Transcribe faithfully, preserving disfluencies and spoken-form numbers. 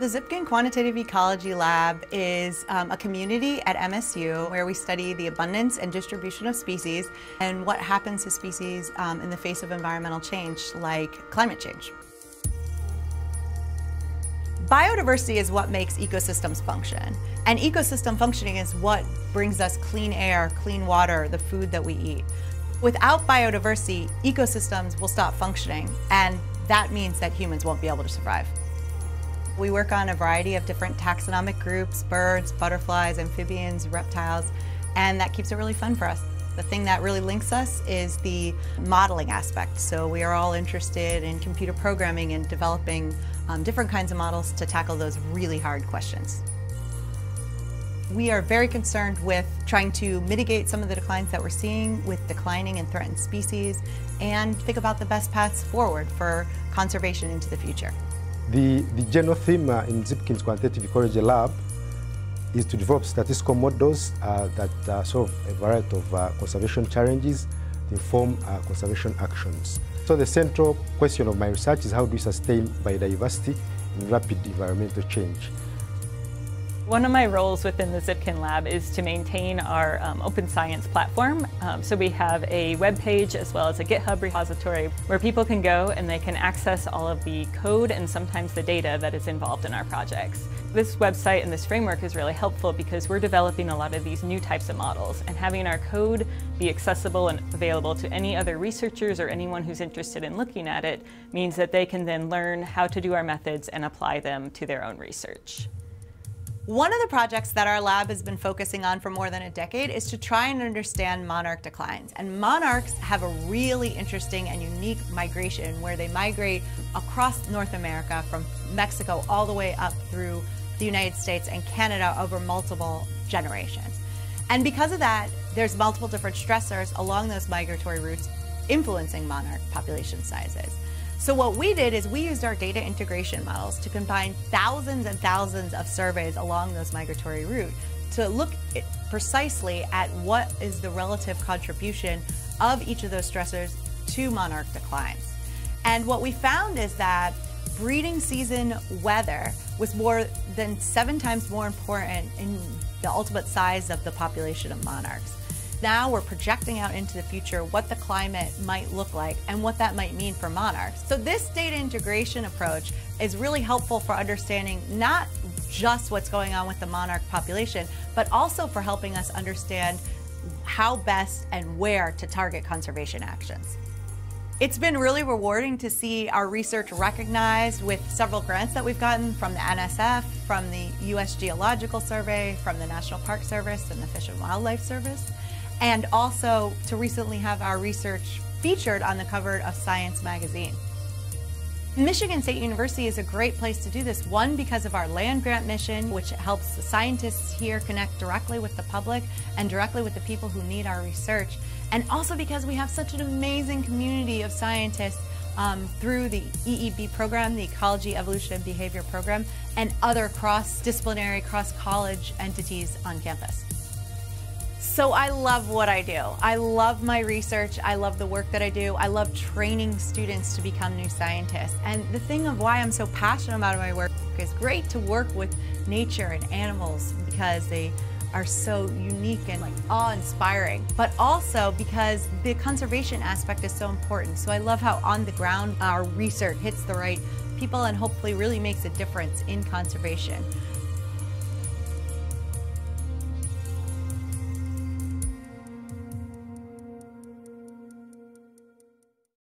The Zipkin Quantitative Ecology Lab is um, a community at M S U where we study the abundance and distribution of species and what happens to species um, in the face of environmental change, like climate change. Biodiversity is what makes ecosystems function, and ecosystem functioning is what brings us clean air, clean water, the food that we eat. Without biodiversity, ecosystems will stop functioning, and that means that humans won't be able to survive. We work on a variety of different taxonomic groups, birds, butterflies, amphibians, reptiles, and that keeps it really fun for us. The thing that really links us is the modeling aspect. So we are all interested in computer programming and developing um, different kinds of models to tackle those really hard questions. We are very concerned with trying to mitigate some of the declines that we're seeing with declining and threatened species and think about the best paths forward for conservation into the future. The, the general theme uh, in Zipkin's Quantitative Ecology Lab is to develop statistical models uh, that uh, solve a variety of uh, conservation challenges to inform uh, conservation actions. So the central question of my research is how do we sustain biodiversity in rapid environmental change? One of my roles within the Zipkin Lab is to maintain our um, open science platform. Um, so we have a web page as well as a GitHub repository where people can go and they can access all of the code and sometimes the data that is involved in our projects. This website and this framework is really helpful because we're developing a lot of these new types of models, and having our code be accessible and available to any other researchers or anyone who's interested in looking at it means that they can then learn how to do our methods and apply them to their own research. One of the projects that our lab has been focusing on for more than a decade is to try and understand monarch declines. And monarchs have a really interesting and unique migration where they migrate across North America from Mexico all the way up through the United States and Canada over multiple generations. And because of that, there's multiple different stressors along those migratory routes influencing monarch population sizes. So what we did is we used our data integration models to combine thousands and thousands of surveys along those migratory routes to look at precisely at what is the relative contribution of each of those stressors to monarch declines. And what we found is that breeding season weather was more than seven times more important in the ultimate size of the population of monarchs. Now we're projecting out into the future what the climate might look like and what that might mean for monarchs. So this data integration approach is really helpful for understanding not just what's going on with the monarch population, but also for helping us understand how best and where to target conservation actions. It's been really rewarding to see our research recognized with several grants that we've gotten from the N S F, from the U S Geological Survey, from the National Park Service and the Fish and Wildlife Service, and also to recently have our research featured on the cover of Science magazine. Michigan State University is a great place to do this, one because of our land grant mission, which helps the scientists here connect directly with the public and directly with the people who need our research, and also because we have such an amazing community of scientists um, through the E E B program, the Ecology, Evolution, and Behavior program, and other cross-disciplinary, cross-college entities on campus. So I love what I do. I love my research. I love the work that I do. I love training students to become new scientists. And the thing of why I'm so passionate about my work is great to work with nature and animals because they are so unique and like awe-inspiring, but also because the conservation aspect is so important. So I love how on the ground our research hits the right people and hopefully really makes a difference in conservation.